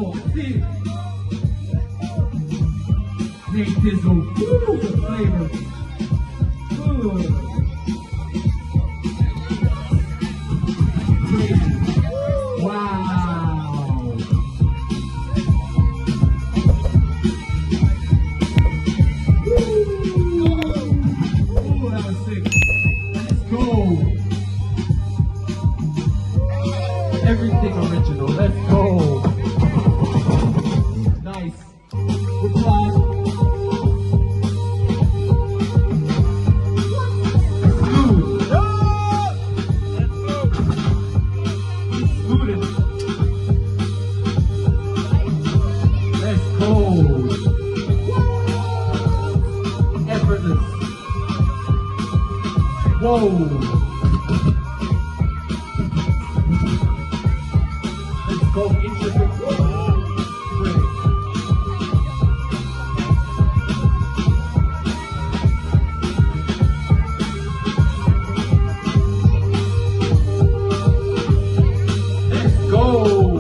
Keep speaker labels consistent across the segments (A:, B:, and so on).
A: Vamos, sí. Nate Dizzle, ooh, the flavor. Ooh. Wow. Ooh, that was sick. Let's go. Everything original. Let's go. Nice. Good job. Whoa! Let's go intricate. Great. Let's go!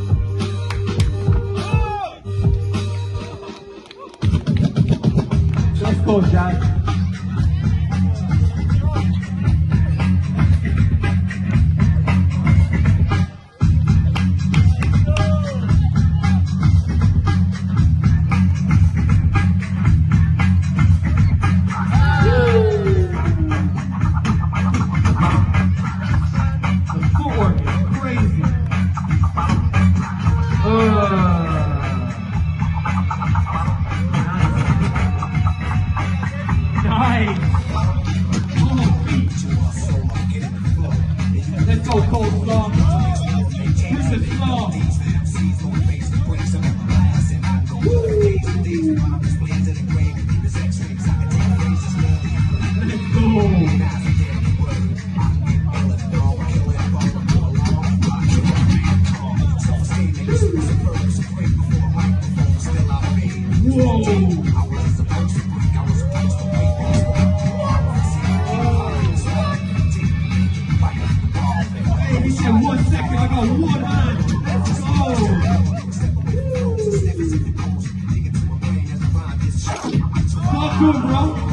A: Let's go, Jass. Let's go, Coleslaw. This is slow. Let's go. Whoa. In 1 second, I got one hand. Let's go. Talk to him, bro.